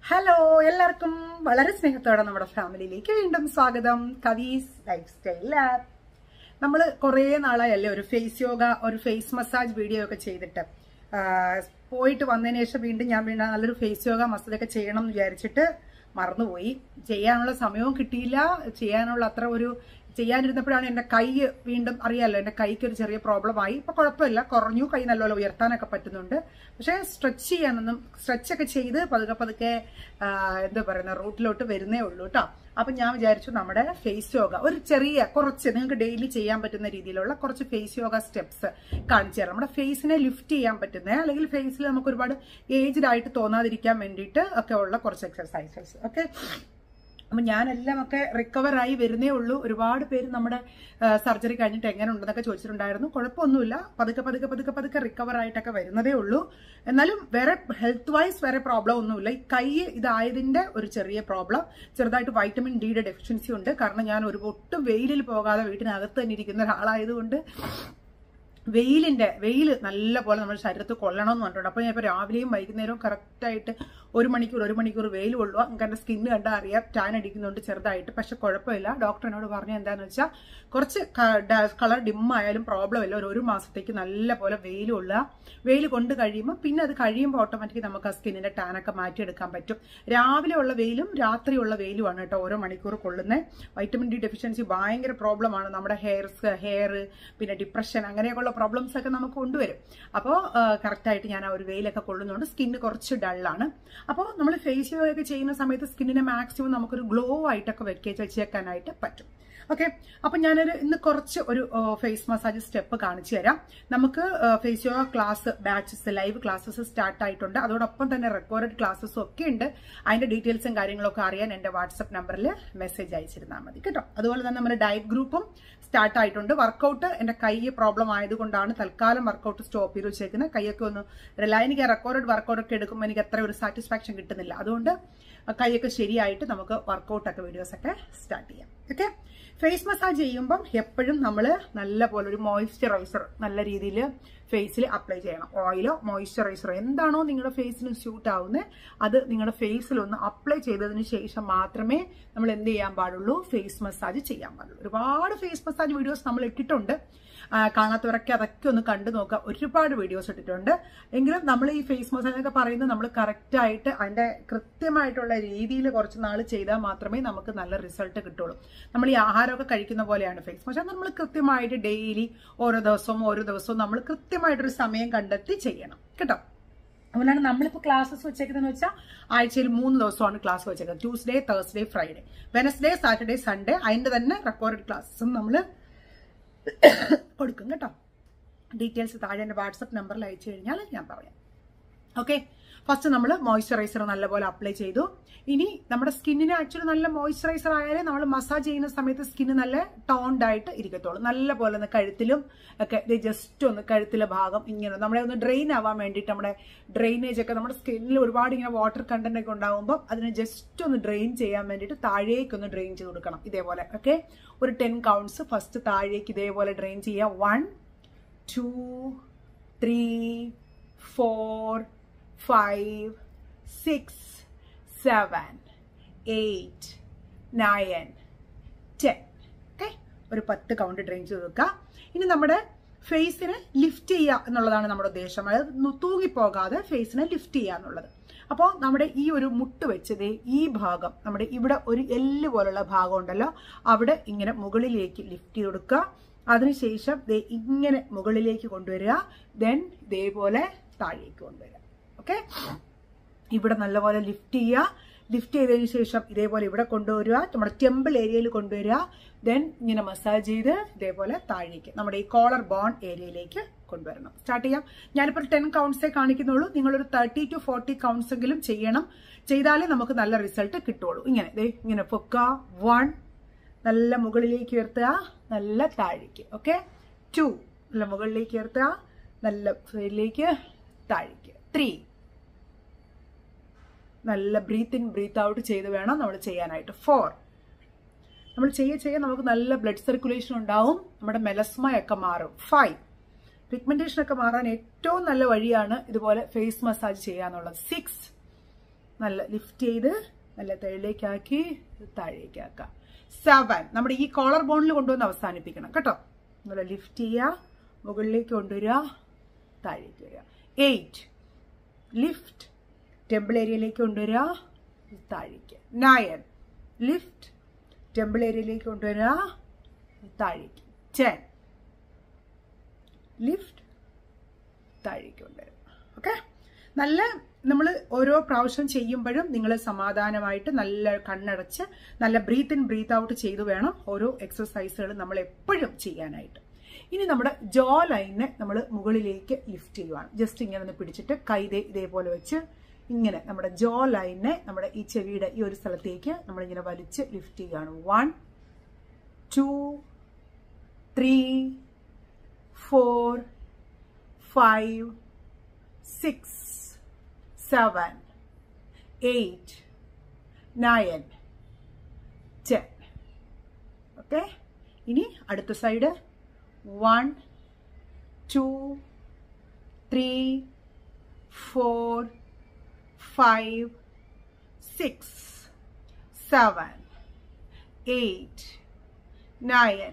Hello, എല്ലാവർക്കും വളരെ സ്നേഹത്തോടെ നമ്മുടെ ഫാമിലിയിലേക്ക് വീണ്ടും സ്വാഗതം. Kavees lifestyle lab. നമ്മൾ കുറേ നാളായല്ലേ ഒരു ഫേസ് യോഗ, ഒരു ഫേസ് മസാജ് വീഡിയോ ഒക്കെ ചെയ്തിട്ട്. പോയിട്ട് വന്നതിന് ശേഷം വീണ്ടും ഞാൻ നല്ലൊരു ഫേസ് യോഗ മസാജൊക്കെ ചെയ്യണം എന്ന് വിചാരിച്ചിട്ട് മറന്നുപോയി. ചെയ്യാനുള്ള സമയവും കിട്ടിയില്ല. ചെയ്യാനിരുന്നപ്പോഴാണ് എൻ്റെ കൈ വീണ്ടും അറിയാമല്ലോ, എൻ്റെ കൈക്ക് ഒരു ചെറിയ പ്രോബ്ലം ആയി. ഇപ്പൊ കുഴപ്പമില്ല, കുറഞ്ഞു. കൈ നല്ലപോലെ ഉയർത്താനൊക്കെ പറ്റുന്നുണ്ട്. പക്ഷെ സ്ട്രെച്ചൊക്കെ ചെയ്ത് പതുക്കെ എന്താ പറയുന്ന റൂട്ടിലോട്ട് വരുന്നേ ഉള്ളൂ കേട്ടോ. അപ്പൊ ഞാൻ വിചാരിച്ചു നമ്മുടെ ഫേസ് യോഗ ഒരു കുറച്ച് നിങ്ങൾക്ക് ഡെയിലി ചെയ്യാൻ പറ്റുന്ന രീതിയിലുള്ള കുറച്ച് ഫേസ് യോഗ സ്റ്റെപ്സ് കാണിച്ചു തരാം. നമ്മുടെ ഫേസിനെ ലിഫ്റ്റ് ചെയ്യാൻ പറ്റുന്ന, അല്ലെങ്കിൽ ഫേസിൽ നമുക്ക് ഒരുപാട് ഏജ്ഡ് ആയിട്ട് തോന്നാതിരിക്കാൻ വേണ്ടിയിട്ട് ഒക്കെ ഉള്ള കുറച്ച് എക്സർസൈസസ്. ഓക്കെ, അപ്പൊ ഞാനെല്ലാം ഒക്കെ റിക്കവർ ആയി വരുന്നേ ഉള്ളൂ. ഒരുപാട് പേര് നമ്മുടെ സർജറി കഴിഞ്ഞിട്ട് എങ്ങനെ ഉണ്ടെന്നൊക്കെ ചോദിച്ചിട്ടുണ്ടായിരുന്നു. കുഴപ്പമൊന്നുമില്ല, പതുക്കെ റിക്കവർ ആയിട്ടൊക്കെ വരുന്നതേ ഉള്ളൂ. എന്നാലും വേറെ ഹെൽത്ത് വൈസ് വേറെ പ്രോബ്ലം ഒന്നുമില്ല. ഈ കൈ ഇതായതിന്റെ ഒരു ചെറിയ പ്രോബ്ലം, ചെറുതായിട്ട് വൈറ്റമിൻ ഡിയുടെ ഡെഫിഷ്യൻസി ഉണ്ട്. കാരണം ഞാൻ ഒട്ടും വെയിലിൽ പോകാതെ വീട്ടിനകത്ത് തന്നെ ഇരിക്കുന്ന ഒരാളായതുകൊണ്ട് വെയിൽ നല്ല പോലെ നമ്മുടെ ശരീരത്തിൽ കൊള്ളണമെന്ന് പറഞ്ഞിട്ടുണ്ട്. അപ്പോൾ ഞാൻ ഇപ്പോൾ രാവിലെയും വൈകുന്നേരവും കറക്റ്റായിട്ട് ഒരു മണിക്കൂർ വെയിൽ കൊള്ളുക. നമുക്ക് എൻ്റെ സ്കിന്ന് കണ്ടാൽ അറിയാം, ടാൻ അടിക്കുന്നുണ്ട് ചെറുതായിട്ട്. പക്ഷെ കുഴപ്പമില്ല. ഡോക്ടർ എന്നോട് പറഞ്ഞ എന്താണെന്ന് വെച്ചാൽ കുറച്ച് കളർ ഡിമ്മായാലും പ്രോബ്ലം ഇല്ല. ഒരു മാസത്തേക്ക് നല്ല പോലെ വെയിൽ കൊള്ളുക. വെയിൽ കൊണ്ട് കഴിയുമ്പോൾ പിന്നെ അത് കഴിയുമ്പോൾ ഓട്ടോമാറ്റിക്കലി നമുക്ക് ആ സ്കിന്നിന്റെ ടാനൊക്കെ മാറ്റിയെടുക്കാൻ പറ്റും. രാവിലെ ഉള്ള വെയിലും രാത്രിയുള്ള വെയിലുമാണ് കേട്ടോ ഓരോ മണിക്കൂർ കൊള്ളുന്നത്. വൈറ്റമിൻ ഡി ഡെഫിഷ്യൻസി ഭയങ്കര പ്രോബ്ലമാണ്. നമ്മുടെ ഹെയർ പിന്നെ ഡിപ്രഷൻ അങ്ങനെയൊക്കെയുള്ള പ്രോബ്ലംസ് ഒക്കെ നമുക്ക് കൊണ്ടുവരും. അപ്പോൾ കറക്റ്റായിട്ട് ഞാൻ ആ ഒരു വെയിലൊക്കെ കൊള്ളുന്നതുകൊണ്ട് സ്കിന്ന് കുറച്ച് ഡള്ളാണ്. അപ്പോൾ നമ്മൾ ഫേസ് യോഗയൊക്കെ ചെയ്യുന്ന സമയത്ത് സ്കിന്നിനെ മാക്സിമം നമുക്കൊരു ഗ്ലോ ആയിട്ടൊക്കെ വെച്ചേക്കാനായിട്ട് പറ്റും. ഓക്കെ, അപ്പൊ ഇന്ന് കുറച്ച് ഒരു ഫേസ് മസാജ് സ്റ്റെപ്പ് കാണിച്ചു തരാം. നമുക്ക് face yoga class batches, live classes start ആയിട്ടുണ്ട്. അതോടൊപ്പം തന്നെ റെക്കോർഡഡ് ക്ലാസ്സസും ഒക്കെ ഉണ്ട്. അതിന്റെ ഡീറ്റെയിൽസും കാര്യങ്ങളൊക്കെ അറിയാൻ എന്റെ വാട്സ്ആപ്പ് നമ്പറിൽ മെസ്സേജ് അയച്ചിരുന്നാൽ മതി കേട്ടോ. അതുപോലെ തന്നെ നമ്മുടെ ഡയറ്റ് ഗ്രൂപ്പും സ്റ്റാർട്ട് ആയിട്ടുണ്ട്. വർക്കൗട്ട് എന്റെ കൈ പ്രോബ്ലം ആയതുകൊണ്ടാണ് തൽക്കാലം വർക്കൗട്ട് സ്റ്റോപ്പ് ചെയ്ത് വെച്ചേക്കുന്നത്. കൈയൊക്കെ ഒന്ന് എനിക്ക് റെക്കോർഡഡ് വർക്കൗട്ട് ഒക്കെ എടുക്കുമ്പോൾ എനിക്ക് അത്ര ഒരു സാറ്റിസ്ഫാക്ഷൻ കിട്ടുന്നില്ല. അതുകൊണ്ട് കൈയൊക്കെ ശരിയായിട്ട് നമുക്ക് വർക്കൗട്ടൊക്കെ വീഡിയോസ് ഒക്കെ സ്റ്റാർട്ട് ചെയ്യാം. ഓക്കെ, ഫേസ് മസാജ് ചെയ്യുമ്പം എപ്പോഴും നമ്മൾ നല്ല പോലെ ഒരു മോയ്സ്ചറൈസർ നല്ല രീതിയിൽ ഫേസിൽ അപ്ലൈ ചെയ്യണം. ഓയിലോ മോയ്സ്ചറൈസറോ എന്താണോ നിങ്ങളുടെ ഫേസിന് സ്യൂട്ട് ആവുന്നത് അത് നിങ്ങളുടെ ഫേസിൽ ഒന്ന് അപ്ലൈ ചെയ്തതിന് ശേഷം മാത്രമേ നമ്മൾ എന്ത് ചെയ്യാൻ പാടുള്ളൂ, ഫേസ് മസാജ് ചെയ്യാൻ പാടുള്ളൂ. ഒരുപാട് ഫേസ് മസാജ് വീഡിയോസ് നമ്മൾ ഇട്ടിട്ടുണ്ട്. കാണാത്തവരൊക്കെ അതൊക്കെ ഒന്ന് കണ്ടു നോക്കാം. ഒരുപാട് വീഡിയോസ് ഇട്ടിട്ടുണ്ട്. എങ്കിലും നമ്മൾ ഈ ഫേസ് മസാജ് എന്നൊക്കെ പറയുന്നത് നമ്മൾ കറക്റ്റായിട്ട് അതിന്റെ കൃത്യമായിട്ടുള്ള രീതിയിൽ കുറച്ച് നാൾ ചെയ്താൽ മാത്രമേ നമുക്ക് നല്ല റിസൾട്ട് കിട്ടുള്ളൂ. നമ്മൾ ഈ ആഹാരമൊക്കെ കഴിക്കുന്ന പോലെയാണ് ഫേസ് മസാജ്. നമ്മൾ കൃത്യമായിട്ട് ഡെയിലി ഓരോ ദിവസവും നമ്മൾ കൃത്യമായിട്ടൊരു സമയം കണ്ടെത്തി ചെയ്യണം കേട്ടോ. അതുകൊണ്ടാണ് നമ്മളിപ്പോൾ ക്ലാസ്സസ് വെച്ചേക്കുന്നതെന്ന് വെച്ചാൽ ആഴ്ചയിൽ 3 ദിവസമാണ് ക്ലാസ് വെച്ചേക്കുന്നത്. Tuesday, Thursday, Friday, Wednesday, Saturday, Sunday. അതിന്റെ തന്നെ റെക്കോർഡഡ് ക്ലാസ്സും നമ്മൾ കൊടുക്കും കേട്ടോ. ഡീറ്റെയിൽസ് താഴെ എൻ്റെ വാട്സപ്പ് നമ്പറിൽ അയച്ചു കഴിഞ്ഞാൽ ഞാൻ പറയാം. ഓക്കെ, ഫസ്റ്റ് നമ്മൾ മോയ്സ്ചറൈസർ നല്ലപോലെ അപ്ലൈ ചെയ്തു. ഇനി നമ്മുടെ സ്കിന്നിന് ആക്ച്വലി നല്ല മോയ്സ്ചറൈസർ ആയാലേ നമ്മൾ മസാജ് ചെയ്യുന്ന സമയത്ത് സ്കിന്ന് നല്ല ടോൺഡ് ആയിട്ട് ഇരിക്കത്തുള്ളൂ. നല്ല പോലെ ഒന്ന് കഴുത്തിലും ഒക്കെ ജസ്റ്റ് ഒന്ന് കഴുത്തിലെ ഭാഗം ഇങ്ങനെ നമ്മളെ ഒന്ന് ഡ്രെയിൻ ആവാൻ വേണ്ടിയിട്ട്, നമ്മുടെ ഡ്രെയിനേജ് ഒക്കെ നമ്മുടെ സ്കിന്നിൽ ഒരുപാട് ഇങ്ങനെ വാട്ടർ കണ്ടന്റ് ഒക്കെ ഉണ്ടാകുമ്പോൾ അതിനെ ജസ്റ്റ് ഒന്ന് ഡ്രെയിൻ ചെയ്യാൻ വേണ്ടിയിട്ട് താഴേക്കൊന്ന് ഡ്രെയിൻ ചെയ്ത് കൊടുക്കണം. ഇതേപോലെ ഓക്കെ, ഒരു 10 കൗണ്ട്സ് ഫസ്റ്റ് താഴേക്ക് ഇതേപോലെ ഡ്രെയിൻ ചെയ്യാം. 1 2 3 4 5 6 7 8 9 10. ഓക്കെ, ഒരു 10 കൗണ്ട് ഡ്രെയിൻ ചെയ്ത് വെക്കുക. ഇനി നമ്മുടെ ഫേസിനെ ലിഫ്റ്റ് ചെയ്യുക എന്നുള്ളതാണ് നമ്മുടെ ഉദ്ദേശം. അതായത് തൂങ്ങിപ്പോകാതെ ഫേസിനെ ലിഫ്റ്റ് ചെയ്യുക എന്നുള്ളത്. അപ്പോൾ നമ്മുടെ ഈ ഒരു മുട്ട് വെച്ചത് ഈ ഭാഗം, നമ്മുടെ ഇവിടെ ഒരു എല്ല് പോലുള്ള ഭാഗം ഉണ്ടല്ലോ, അവിടെ ഇങ്ങനെ മുകളിലേക്ക് ലിഫ്റ്റ് ചെയ്ത് കൊടുക്കുക. അതിനുശേഷം ഇങ്ങനെ മുകളിലേക്ക് കൊണ്ടുവരിക. ദെൻ ഇതേപോലെ താഴേക്ക് കൊണ്ടുവരിക. ഓക്കെ, ഇവിടെ നല്ലപോലെ ലിഫ്റ്റ് ചെയ്യുക. ലിഫ്റ്റ് ചെയ്തതിന് ശേഷം ഇതേപോലെ ഇവിടെ കൊണ്ടുവരിക, നമ്മുടെ ടെമ്പിൾ ഏരിയയിൽ കൊണ്ടുവരിക. ദെൻ ഇങ്ങനെ മസാജ് ചെയ്ത് ഇതേപോലെ താഴേക്ക് നമ്മുടെ ഈ കോളർ ബോൺ ഏരിയയിലേക്ക് കൊണ്ടുവരണം. സ്റ്റാർട്ട് ചെയ്യാം. ഞാനിപ്പോൾ 10 കൗണ്ട്സേ കാണിക്കുന്നുള്ളൂ. നിങ്ങളൊരു 30 to 40 കൗണ്ട്സ് എങ്കിലും ചെയ്യണം. ചെയ്താലേ നമുക്ക് നല്ല റിസൾട്ട് കിട്ടുള്ളൂ. ഇങ്ങനെ പൊക്കുക. 1 നല്ല മുകളിലേക്ക് ഉയർത്തുക, നല്ല താഴേക്ക്. ഓക്കെ, 2 നല്ല മുകളിലേക്ക് ഉയർത്തുക, നല്ല സൈഡിലേക്ക് താഴേക്ക്. 3 നല്ല ബ്രീത്ത് ഇൻ ബ്രീത്ത് ഔട്ട് ചെയ്ത് വേണം നമ്മൾ ചെയ്യാനായിട്ട്. 4 നമ്മൾ ചെയ്യാൻ നമുക്ക് നല്ല ബ്ലഡ് സർക്കുലേഷൻ ഉണ്ടാവും. നമ്മുടെ മെലസ്മയൊക്കെ മാറും. 5 പിഗ്മെന്റേഷൻ ഒക്കെ മാറാൻ ഏറ്റവും നല്ല വഴിയാണ് ഇതുപോലെ ഫേസ് മസാജ് ചെയ്യാന്നുള്ളത്. 6 നല്ല ലിഫ്റ്റ് ചെയ്ത് നല്ല താഴേക്കാക്കി താഴേക്കാക്കാം. 7 നമ്മുടെ ഈ കോളർ ബോണിൽ കൊണ്ടുവന്ന് അവസാനിപ്പിക്കണം കേട്ടോ. നല്ല ലിഫ്റ്റ് ചെയ്യുക, മുകളിലേക്ക് കൊണ്ടുവരിക, താഴേക്ക് വരിക. 8 ലിഫ്റ്റ്, ടെമ്പിൾ ഏരിയയിലേക്ക് കൊണ്ടുവരിക, താഴേക്ക്. 9 ലിഫ്റ്റ്, ടെമ്പിൾ ഏരിയയിലേക്ക് കൊണ്ടുവരിക, താഴേക്ക്. 10 ലിഫ്റ്റ്, താഴേക്ക് കൊണ്ടുവരിക. ഓക്കെ, നല്ല നമ്മൾ ഓരോ പ്രാവശ്യം ചെയ്യുമ്പോഴും നിങ്ങൾ സമാധാനമായിട്ട് നല്ല കണ്ണടച്ച് നല്ല ബ്രീത്ത് ഇൻ ബ്രീത്ത് ഔട്ട് ചെയ്തു വേണം ഓരോ എക്സസൈസുകൾ നമ്മൾ എപ്പോഴും ചെയ്യാനായിട്ട്. ഇനി നമ്മുടെ ജോ ലൈനിനെ നമ്മൾ മുകളിലേക്ക് ലിഫ്റ്റ് ചെയ്യുവാണ്. ജസ്റ്റ് ഇങ്ങനെ ഒന്ന് പിടിച്ചിട്ട് കൈ ഇതേപോലെ വെച്ച് ഇങ്ങനെ നമ്മുടെ ജോ ലൈനിനെ നമ്മുടെ ഈ ചെവിയുടെ ഈ ഒരു സ്ഥലത്തേക്ക് നമ്മളിങ്ങനെ വലിച്ച് ലിഫ്റ്റ് ചെയ്യുകയാണ്. 1 2 3 4 5 6 7 8 9 10. ഓക്കെ, ഇനി അടുത്ത സൈഡ് 1 2 3 4 5 6 7 8 9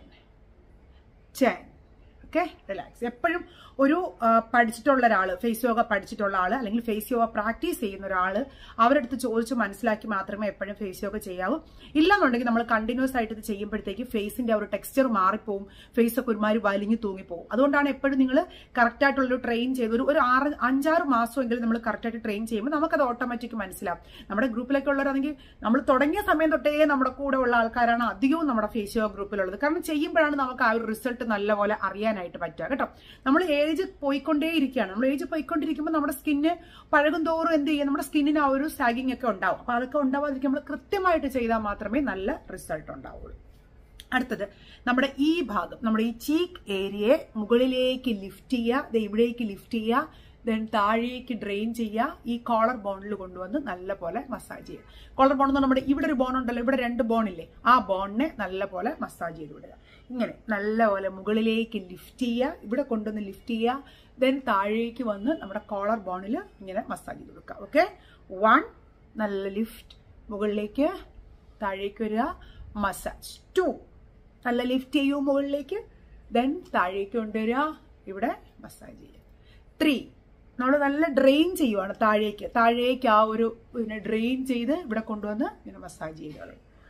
10. Okay, relax. എപ്പോഴും ഒരു പഠിച്ചിട്ടുള്ള ഒരാൾ, ഫേസ് യോഗ പഠിച്ചിട്ടുള്ള ആൾ അല്ലെങ്കിൽ ഫേസ് യോഗ പ്രാക്ടീസ് ചെയ്യുന്ന ഒരാൾ അവരുടെ അടുത്ത് ചോദിച്ച് മനസ്സിലാക്കി മാത്രമേ എപ്പോഴും ഫേസ് യോഗ ചെയ്യാവൂ. ഇല്ലെന്നുണ്ടെങ്കിൽ നമ്മൾ കണ്ടിന്യൂസ് ആയിട്ട് ഇത് ചെയ്യുമ്പോഴത്തേക്ക് ഫേസിന്റെ ആ ഒരു ടെക്സ്ചർ മാറിപ്പോവും, ഫേസ് ഒക്കെ ഒരുമാതിരി വലിഞ്ഞു തൂങ്ങിപ്പോവും. അതുകൊണ്ടാണ് എപ്പോഴും നിങ്ങൾ കറക്റ്റായിട്ടുള്ളൊരു ട്രെയിൻ ചെയ്ത് ഒരു 5-6 മാസമെങ്കിലും നമ്മൾ കറക്റ്റായിട്ട് ട്രെയിൻ ചെയ്യുമ്പോൾ നമുക്കത് ഓട്ടോമാറ്റിക് മനസ്സിലാവും. നമ്മുടെ ഗ്രൂപ്പിലൊക്കെ ഉള്ളവരാണെങ്കിൽ നമ്മൾ തുടങ്ങിയ സമയം തൊട്ടേ നമ്മുടെ കൂടെ ഉള്ള ആൾക്കാരാണ് അധികവും നമ്മുടെ ഫേസ് യോഗ ഗ്രൂപ്പിലുള്ളത്. കാരണം ചെയ്യുമ്പോഴാണ് നമുക്ക് ആ ഒരു റിസൾട്ട് നല്ലപോലെ അറിയാനായിട്ട് പറ്റുക കേട്ടോ. നമ്മൾ ഏജ് പോയിക്കൊണ്ടേയിരിക്കുകയാണ്. നമ്മൾ ഏജ് പോയിക്കൊണ്ടിരിക്കുമ്പോൾ നമ്മുടെ സ്കിന്ന് പഴകും തോറും എന്ത് ചെയ്യും, നമ്മുടെ സ്കിന്നിന് ആ ഒരു സാഗിങ് ഒക്കെ ഉണ്ടാവും. അപ്പൊ അതൊക്കെ ഉണ്ടാവാതിരിക്കും നമ്മൾ കൃത്യമായിട്ട് ചെയ്താൽ മാത്രമേ നല്ല റിസൾട്ട് ഉണ്ടാവുള്ളൂ. അടുത്തത് നമ്മുടെ ഈ ഭാഗം, നമ്മുടെ ഈ ചീക്ക് ഏരിയയെ മുകളിലേക്ക് ലിഫ്റ്റ് ചെയ്യുക, ഇവിടേക്ക് ലിഫ്റ്റ് ചെയ്യുക, ദെൻ താഴേക്ക് ഡ്രെയിൻ ചെയ്യുക. ഈ കോളർ ബോണിൽ കൊണ്ടുവന്ന് നല്ലപോലെ മസാജ് ചെയ്യുക. കോളർ ബോൺ എന്ന് നമ്മുടെ ഇവിടെ ഒരു ബോൺ ഉണ്ടല്ലോ, ഇവിടെ 2 ബോണില്ലേ, ആ ബോണിനെ നല്ലപോലെ മസാജ് ചെയ്ത് വിടുക. ഇങ്ങനെ നല്ലപോലെ മുകളിലേക്ക് ലിഫ്റ്റ് ചെയ്യുക, ഇവിടെ കൊണ്ടുവന്ന് ലിഫ്റ്റ് ചെയ്യുക, ദെൻ താഴേക്ക് വന്ന് നമ്മുടെ കോളർ ബോണിൽ ഇങ്ങനെ മസാജ് ചെയ്ത് കൊടുക്കുക. ഓക്കെ, 1 നല്ല ലിഫ്റ്റ്, മുകളിലേക്ക് താഴേക്ക് വരിക, മസാജ്. 2 നല്ല ലിഫ്റ്റ് ചെയ്യൂ മുകളിലേക്ക്, ദെൻ താഴേക്ക് കൊണ്ടുവരിക, ഇവിടെ മസാജ് ചെയ്യുക. 3 നമ്മൾ നല്ല ഡ്രെയിൻ ചെയ്യുവാണ്, താഴേക്ക് ആ ഒരു ഡ്രെയിൻ ചെയ്ത് ഇവിടെ കൊണ്ടുവന്ന് ഇങ്ങനെ മസാജ് ചെയ്യുക.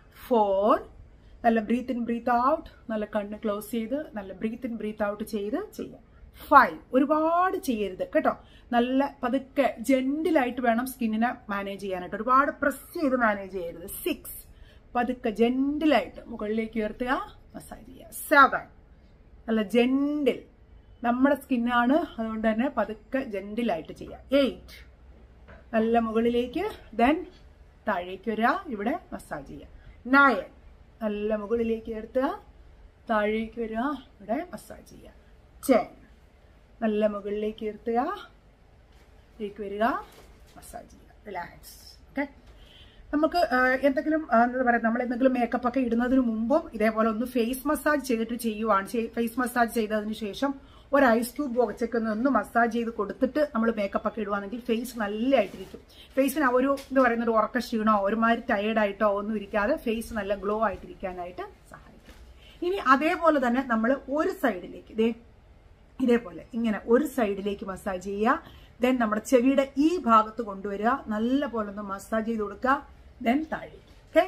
4 നല്ല ബ്രീത്ത് ഇൻ ബ്രീത്ത് ഔട്ട്, നല്ല കണ്ണ് ക്ലോസ് ചെയ്ത് നല്ല ബ്രീത്ത് ഇൻ ബ്രീത്ത് ഔട്ട് ചെയ്ത് ചെയ്യാം. 5 ഒരുപാട് ചെയ്യരുത് കേട്ടോ, നല്ല പതുക്കെ ജെന്റിലായിട്ട് വേണം സ്കിന്നിനെ മാനേജ് ചെയ്യാനായിട്ട്, ഒരുപാട് പ്രസ് ചെയ്ത് മാനേജ് ചെയ്യരുത്. 6 പതുക്കെ ജെന്റിലായിട്ട് മുകളിലേക്ക് ഉയർത്തുക, മസാജ് ചെയ്യുക. 7 നല്ല ജെന്റിൽ, നമ്മുടെ സ്കിന്നാണ് അതുകൊണ്ട് തന്നെ പതുക്കെ ജെന്റിലായിട്ട് ചെയ്യാം. 8 നല്ല മുകളിലേക്ക്, ദെൻ താഴേക്ക് വരിക, ഇവിടെ മസാജ് ചെയ്യുക. 9 നല്ല മുകളിലേക്ക് ഉയർത്തുക, താഴേക്ക് വരിക, ഇവിടെ മസാജ് ചെയ്യുക. 10 നല്ല മുകളിലേക്ക് ഉയർത്തുക, താഴേക്ക് വരിക, മസാജ് ചെയ്യുക. റിലാക്സ്. ഓക്കെ, നമുക്ക് എന്തെങ്കിലും എന്താ പറയുക, നമ്മൾ എന്തെങ്കിലും മേക്കപ്പ് ഒക്കെ ഇടുന്നതിന് മുമ്പും ഇതേപോലെ ഒന്ന് ഫേസ് മസാജ് ചെയ്തിട്ട് ചെയ്യുവാണ്. ഫേസ് മസാജ് ചെയ്തതിന് ശേഷം ഒരു ഐസ് ക്യൂബ് വെച്ചൊക്കെ ഒന്ന് മസാജ് ചെയ്ത് കൊടുത്തിട്ട് നമ്മൾ മേക്കപ്പ് ഒക്കെ ഇടുവാണെങ്കിൽ ഫേസ് നല്ലതായിട്ടിരിക്കും. ഫേസിന് ഒരു എന്താ പറയുന്ന ഒരു ഉറക്ക ക്ഷീണോ ഒരുമാതിരി ടയേർഡായിട്ടോ ഒന്നും ഇരിക്കാതെ ഫേസ് നല്ല ഗ്ലോ ആയിട്ടിരിക്കാനായിട്ട് സഹായിക്കും. ഇനി അതേപോലെ തന്നെ നമ്മൾ ഒരു സൈഡിലേക്ക് ഇതേപോലെ ഇങ്ങനെ ഒരു സൈഡിലേക്ക് മസാജ് ചെയ്യുക, ദെൻ നമ്മുടെ ചെവിയുടെ ഈ ഭാഗത്ത് കൊണ്ടുവരിക, നല്ല പോലെ ഒന്ന് മസാജ് ചെയ്ത് കൊടുക്കുക, ദെൻ താഴേക്ക്. ഓക്കെ,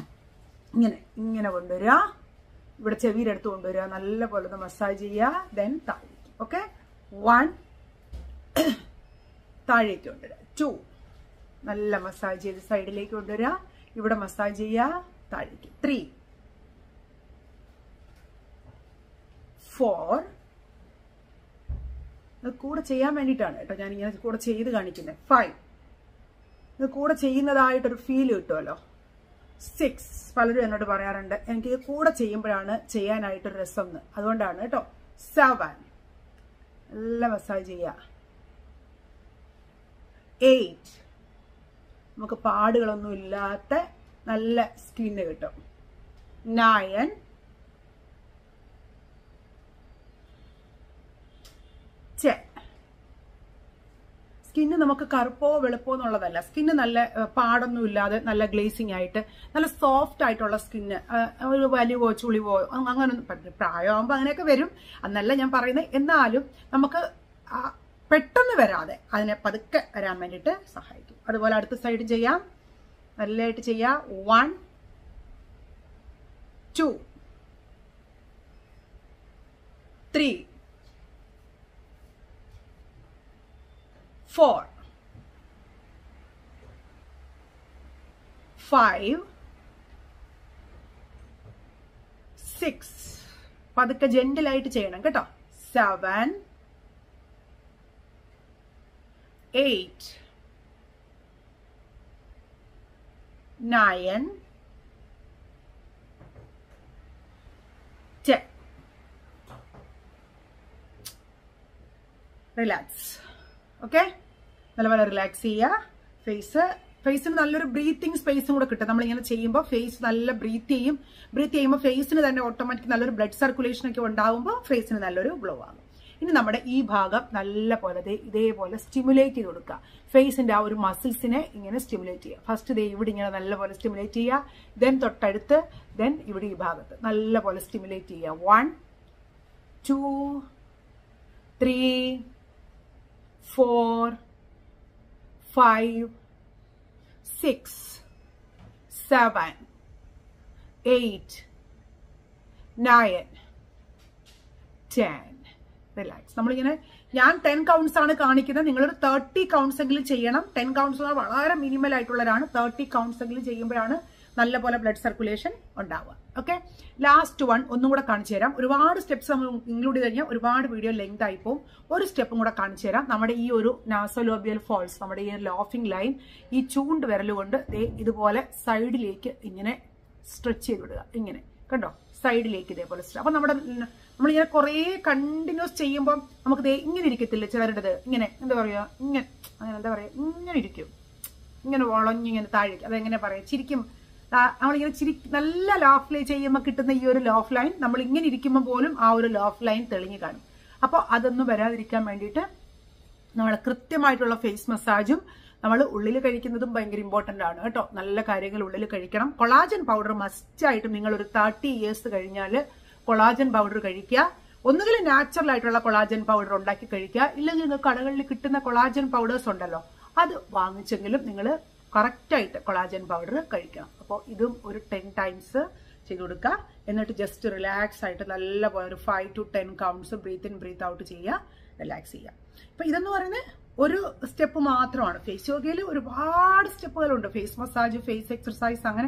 ഇങ്ങനെ കൊണ്ടുവരിക, ഇവിടെ ചെവിയുടെ അടുത്ത് കൊണ്ടുവരിക, നല്ല പോലെ ഒന്ന് മസാജ് ചെയ്യുക, ദെൻ താഴേക്ക്. ഓക്കെ, 1 താഴേക്ക് കൊണ്ടുവരിക. 2 നല്ല മസാജ് ചെയ്ത് സൈഡിലേക്ക് കൊണ്ടുവരിക, ഇവിടെ മസാജ് ചെയ്യുക, താഴേക്ക്. 3 4 ഇത് കൂടെ ചെയ്യാൻ വേണ്ടിയിട്ടാണ് കേട്ടോ ഞാൻ ഇങ്ങനെ കൂടെ ചെയ്ത് കാണിക്കുന്നത്. 5 ഇത് കൂടെ ചെയ്യുന്നതായിട്ടൊരു ഫീൽ കിട്ടുമല്ലോ. 6 പലരും എന്നോട് പറയാറുണ്ട് എനിക്ക് ഇത് കൂടെ ചെയ്യുമ്പോഴാണ് ചെയ്യാനായിട്ടൊരു രസം എന്ന്, അതുകൊണ്ടാണ് കേട്ടോ. 7 നല്ല മസാജ് ചെയ്യുക. 8 നമുക്ക് പാടുകളൊന്നും ഇല്ലാത്ത നല്ല സ്കിന്ന് കിട്ടും. 9 10 സ്കിന്ന് നമുക്ക് കറുപ്പോ വെളുപ്പോ എന്നുള്ളതല്ല. സ്കിന്ന് നല്ല പാടൊന്നും ഇല്ലാതെ നല്ല ഗ്ലേസിംഗ് ആയിട്ട് നല്ല സോഫ്റ്റ് ആയിട്ടുള്ള സ്കിന്ന്, ഒരു വലിവോ ചുളിവോ അങ്ങനൊന്നും പ്രായമാകുമ്പോൾ അങ്ങനെയൊക്കെ വരും, എന്നല്ല ഞാൻ പറയുന്നത്. എന്നാലും നമുക്ക് പെട്ടെന്ന് വരാതെ അതിനെ പതുക്കെ വരാൻ വേണ്ടിയിട്ട് സഹായിക്കും. അതുപോലെ അടുത്ത സൈഡ് ചെയ്യാം, നല്ലതായിട്ട് ചെയ്യാം. 1 2 3 4 5 6 പതുക്കെ ജെന്റിലായിട്ട് ചെയ്യണം കേട്ടോ. 7 8 9 10. റിലാക്സ്. ഓക്കെ, നല്ലപോലെ റിലാക്സ് ചെയ്യുക. ഫേസിന് നല്ലൊരു ബ്രീത്തിങ് സ്പേസും കൂടെ കിട്ടും. നമ്മളിങ്ങനെ ചെയ്യുമ്പോൾ ഫേസ് നല്ല ബ്രീത്ത് ചെയ്യുമ്പോൾ ഫേസിന് തന്നെ ഓട്ടോമാറ്റിക് നല്ലൊരു ബ്ലഡ് സർക്കുലേഷൻ ഒക്കെ ഉണ്ടാകുമ്പോൾ ഫേസിന് നല്ലൊരു ഗ്ലോ ആകും. ഇനി നമ്മുടെ ഈ ഭാഗം നല്ല പോലെ ഇതേപോലെ സ്റ്റിമുലേറ്റ് ചെയ്ത് കൊടുക്കുക. ഫേസിന്റെ ആ ഒരു മസിൽസിനെ ഇങ്ങനെ സ്റ്റിമുലേറ്റ് ചെയ്യുക. ഫസ്റ്റ് ഇവിടെ ഇങ്ങനെ നല്ലപോലെ സ്റ്റിമുലേറ്റ് ചെയ്യുക, ദെൻ തൊട്ടടുത്ത്, ദെൻ ഇവിടെ ഈ ഭാഗത്ത് നല്ലപോലെ സ്റ്റിമുലേറ്റ് ചെയ്യുക. 1 2 3 4 5 6 7 8 9 10. റിലാക്സ്. നമ്മളിങ്ങനെ ഞാൻ 10 കൗണ്ട്സ് ആണ് കാണിക്കുന്നത്, നിങ്ങളൊരു 30 കൗണ്ട്സ് എങ്കിലും ചെയ്യണം. 10 കൗണ്ട്സ് വളരെ മിനിമൽ ആയിട്ടുള്ളതാണ്. 30 കൗണ്ട്സ് എങ്കിലും ചെയ്യുമ്പോഴാണ് നല്ലപോലെ ബ്ലഡ് സർക്കുലേഷൻ ഉണ്ടാവുക. ഓക്കെ, ലാസ്റ്റ് വൺ ഒന്നും കൂടെ കാണിച്ചു തരാം. ഒരുപാട് സ്റ്റെപ്സ് നമ്മൾ ഇൻക്ലൂഡ് ചെയ്ത് കഴിഞ്ഞാൽ ഒരുപാട് വീഡിയോ ലെങ്ത് ആയി പോകും. ഒരു സ്റ്റെപ്പും കൂടെ കാണിച്ചു തരാം. നമ്മുടെ ഈ ഒരു നാസോലോബിയൽ ഫോൾസ്, നമ്മുടെ ഈ ലാഫിംഗ് ലൈൻ ഈ ചൂണ്ട് വിരലുകൊണ്ട് ഇതുപോലെ സൈഡിലേക്ക് ഇങ്ങനെ സ്ട്രെച്ച് ചെയ്ത് വിടുക. ഇങ്ങനെ കണ്ടോ, സൈഡിലേക്ക് ഇതേപോലെ. അപ്പൊ നമ്മളിങ്ങനെ കുറെ കണ്ടിന്യൂസ് ചെയ്യുമ്പോൾ നമുക്ക് ഇങ്ങനെ ഇരിക്കത്തില്ല ചിലരുടേത്, ഇങ്ങനെ എന്താ പറയുക, ഇങ്ങനെ അങ്ങനെ എന്താ പറയുക, ഇങ്ങനെ ഇരിക്കും, ഇങ്ങനെ വളഞ്ഞിങ്ങനെ താഴേക്ക്. അതെങ്ങനെ പറയാം, ചിരിക്കും. നമ്മളിങ്ങനെ നല്ല ലാഫ് ലൈൻ ചെയ്യുമ്പോൾ കിട്ടുന്ന ഈ ഒരു ലാഫ് ലൈൻ നമ്മൾ ഇങ്ങനെ ഇരിക്കുമ്പോൾ പോലും ആ ഒരു ലാഫ് ലൈൻ തെളിഞ്ഞു കാണും. അപ്പോൾ അതൊന്നും വരാതിരിക്കാൻ വേണ്ടിയിട്ട് നമ്മൾ കൃത്യമായിട്ടുള്ള ഫേസ് മസാജും നമ്മൾ ഉള്ളിൽ കഴിക്കുന്നതും ഭയങ്കര ഇമ്പോർട്ടന്റ് ആണ് കേട്ടോ. നല്ല കാര്യങ്ങൾ ഉള്ളിൽ കഴിക്കണം. കൊളാജൻ പൗഡർ മസ്റ്റായിട്ടും നിങ്ങൾ ഒരു 30 ഇയേഴ്സ് കഴിഞ്ഞാൽ കൊളാജൻ പൗഡർ കഴിക്കുക. ഒന്നുകിൽ നാച്ചുറൽ ആയിട്ടുള്ള കൊളാജൻ പൗഡർ ഉണ്ടാക്കി കഴിക്കുക, ഇല്ലെങ്കിൽ നിങ്ങൾക്ക് കടകളിൽ കിട്ടുന്ന കൊളാജൻ പൗഡേഴ്സ് ഉണ്ടല്ലോ, അത് വാങ്ങിച്ചെങ്കിലും നിങ്ങൾ കറക്റ്റായിട്ട് കൊളാജൻ പൗഡർ കഴിക്കണം. അപ്പോൾ ഇതും ഒരു 10 ടൈംസ് ചെയ്ത് കൊടുക്കുക. എന്നിട്ട് ജസ്റ്റ് റിലാക്സ് ആയിട്ട് നല്ലപോലെ ഒരു 5 to 10 counts breathe in breathe out ചെയ്യുക, റിലാക്സ് ചെയ്യുക. അപ്പൊ ഇതെന്ന് പറയുന്നത് ഒരു സ്റ്റെപ്പ് മാത്രമാണ്. ഫേസ് യോഗയിൽ ഒരുപാട് സ്റ്റെപ്പുകളുണ്ട്. ഫേസ് മസാജ്, ഫേസ് എക്സർസൈസ്, അങ്ങനെ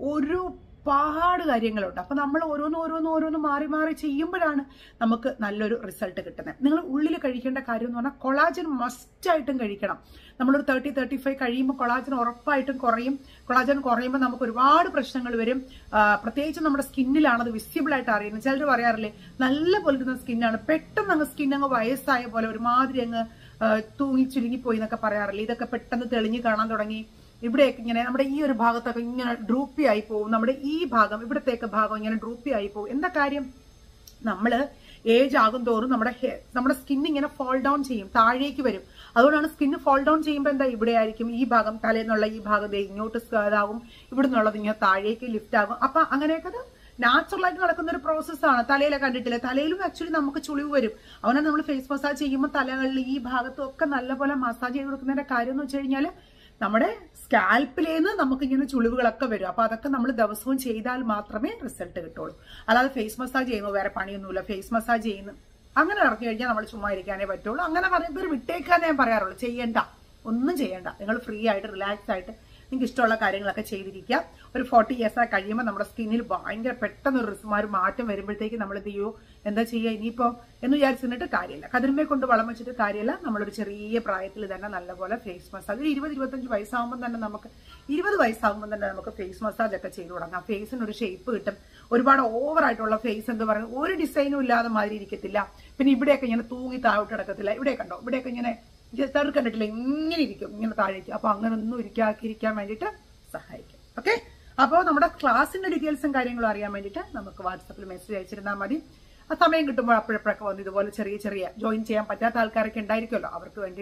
ഒരുപാട് കാര്യങ്ങളുണ്ട്. അപ്പൊ നമ്മൾ ഓരോന്ന് മാറി മാറി ചെയ്യുമ്പോഴാണ് നമുക്ക് നല്ലൊരു റിസൾട്ട് കിട്ടുന്നത്. നിങ്ങൾ ഉള്ളിൽ കഴിക്കേണ്ട കാര്യം എന്ന് പറഞ്ഞാൽ കൊളാജൻ മസ്റ്റായിട്ടും കഴിക്കണം. നമ്മളൊരു 30-35 കഴിയുമ്പോൾ കൊളാജൻ ഉറപ്പായിട്ടും കുറയും. കൊളാജൻ കുറയുമ്പോൾ നമുക്ക് ഒരുപാട് പ്രശ്നങ്ങൾ വരും. പ്രത്യേകിച്ച് നമ്മുടെ സ്കിന്നിലാണ് അത് വിസിബിൾ ആയിട്ട് അറിയുന്നത്. ചിലർ പറയാറില്ലേ, നല്ല പോലിരുന്ന സ്കിന്നാണ്, പെട്ടെന്ന് അങ്ങ് സ്കിൻ അങ്ങ് വയസ്സായ പോലെ ഒരുമാതിരി അങ്ങ് തൂങ്ങി ചുരുങ്ങിപ്പോയി എന്നൊക്കെ പറയാറില്ലേ. ഇതൊക്കെ പെട്ടെന്ന് തെളിഞ്ഞ് കാണാൻ തുടങ്ങി. ഇവിടെയൊക്കെ ഇങ്ങനെ നമ്മുടെ ഈ ഒരു ഭാഗത്തൊക്കെ ഇങ്ങനെ ഡ്രൂപ്പി ആയി പോകും. നമ്മുടെ ഈ ഭാഗം, ഇവിടത്തേക്ക് ഭാഗം ഇങ്ങനെ ഡ്രൂപ്പി ആയി പോകും. എന്താ കാര്യം, നമ്മള് ഏജ് ആകും തോറും നമ്മുടെ സ്കിൻ ഇങ്ങനെ ഫോൾ ഡൗൺ ചെയ്യും, താഴേക്ക് വരും. അതുകൊണ്ടാണ് സ്കിന്ന് ഫോൾ ഡൗൺ ചെയ്യുമ്പോൾ എന്താ, ഇവിടെ ആയിരിക്കും ഈ ഭാഗം, തലേന്നുള്ള ഈ ഭാഗം ഇങ്ങോട്ട് ഇതാകും, ഇവിടെ നിന്നുള്ളത് ഇങ്ങനെ താഴേക്ക് ലിഫ്റ്റ് ആകും. അപ്പൊ അങ്ങനെയൊക്കെ അത് നാച്ചുറൽ ആയിട്ട് നടക്കുന്ന ഒരു പ്രോസസ്സാണ്. തലയിലെ കണ്ടിട്ടില്ല, തലയിലും ആക്ച്വലി നമുക്ക് ചുളിവ് വരും. അതുകൊണ്ട് നമ്മൾ ഫേസ് മസാജ് ചെയ്യുമ്പോൾ തലകളിൽ ഈ ഭാഗത്തും ഒക്കെ നല്ലപോലെ മസാജ് ചെയ്ത് കൊടുക്കുന്നതിന്റെ കാര്യം എന്ന് വെച്ച് കഴിഞ്ഞാൽ നമ്മുടെ സ്കാൽപ്പിലേന്ന് നമുക്ക് ഇങ്ങനെ ചുളിവുകളൊക്കെ വരും. അപ്പൊ അതൊക്കെ നമ്മൾ ദിവസവും ചെയ്താൽ മാത്രമേ റിസൾട്ട് കിട്ടുള്ളൂ. അല്ലാതെ ഫേസ് മസാജ് ചെയ്യുന്നു, വേറെ പണിയൊന്നുമില്ല, ഫേസ് മസാജ് ചെയ്യുന്നു അങ്ങനെ ഇറക്കി കഴിഞ്ഞാൽ നമ്മൾ ചുമ്മാ ഇരിക്കാനേ പറ്റുള്ളൂ. അങ്ങനെ പറയുമ്പോൾ ഒരു വിട്ടേക്കാനേ ഞാൻ പറയാറുള്ളൂ. ചെയ്യണ്ട, ഒന്നും ചെയ്യണ്ട. നിങ്ങൾ ഫ്രീ ആയിട്ട് റിലാക്സ് ആയിട്ട് നിങ്ങൾക്ക് ഇഷ്ടമുള്ള കാര്യങ്ങളൊക്കെ ചെയ്തിരിക്കുക. ഒരു 40 ഇയേഴ്സ് കഴിയുമ്പോൾ നമ്മുടെ സ്കിന്നിൽ ഭയങ്കര പെട്ടെന്ന് ഒരു മാറ്റം വരുമ്പോഴത്തേക്ക് നമ്മൾ എന്ത് ചെയ്യോ, എന്താ ചെയ്യുക ഇനിയിപ്പോ എന്ന് വിചാരിച്ചിട്ട് കാര്യമില്ല. കതിരുമേ കൊണ്ട് വളം വെച്ചിട്ട് കാര്യമില്ല. നമ്മളൊരു ചെറിയ പ്രായത്തിൽ തന്നെ നല്ലപോലെ ഫേസ് മസാജ്, 20-25 വയസ്സാകുമ്പോൾ തന്നെ നമുക്ക് 20 വയസ്സാകുമ്പോൾ തന്നെ നമുക്ക് ഫേസ് മസാജ് ഒക്കെ ചെയ്തു തുടങ്ങാം. ഫേസിനൊരു ഷേപ്പ് കിട്ടും. ഒരുപാട് ഓവറായിട്ടുള്ള ഫേസ് എന്ന് പറയുന്നത് ഒരു ഡിസൈനും ഇല്ലാതെ മാതിരി ഇരിക്കത്തില്ല. പിന്നെ ഇവിടെയൊക്കെ ഇങ്ങനെ തൂങ്ങി താഴോട്ട് കിടക്കത്തില്ല. ഇവിടെ കണ്ടോ, ഇവിടെയൊക്കെ ഇങ്ങനെ ജസ്റ്റ് കണ്ടിട്ടില്ല, ഇങ്ങനെ ഇരിക്കും, ഇങ്ങനെ താഴേക്ക്. അപ്പൊ അങ്ങനെ ഒന്നും ഇരിക്കാൻ വേണ്ടിയിട്ട് സഹായിക്കും. ഓക്കെ, അപ്പോൾ നമ്മുടെ ക്ലാസ്സിന്റെ ഡീറ്റെയിൽസും കാര്യങ്ങളും അറിയാൻ വേണ്ടിയിട്ട് നമുക്ക് വാട്സാപ്പിൽ മെസ്സേജ് അയച്ചിരുന്നാൽ മതി. ആ സമയം കിട്ടുമ്പോൾ അപ്പോഴപ്പോഴൊക്കെ വന്ന് ഇതുപോലെ ചെറിയ ജോയിൻ ചെയ്യാൻ പറ്റാത്ത ആൾക്കാരൊക്കെ ഉണ്ടായിരിക്കുമല്ലോ, അവർക്ക് വേണ്ടിയിട്ട്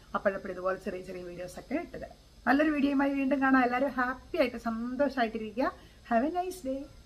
അപ്പോഴപ്പോഴും ഇതുപോലെ ചെറിയ ചെറിയ വീഡിയോസൊക്കെ ഇട്ടത്. നല്ലൊരു വീഡിയോയുമായി വീണ്ടും കാണാം. എല്ലാവരും ഹാപ്പി ആയിട്ട് സന്തോഷമായിട്ടിരിക്കുക. Have a nice day.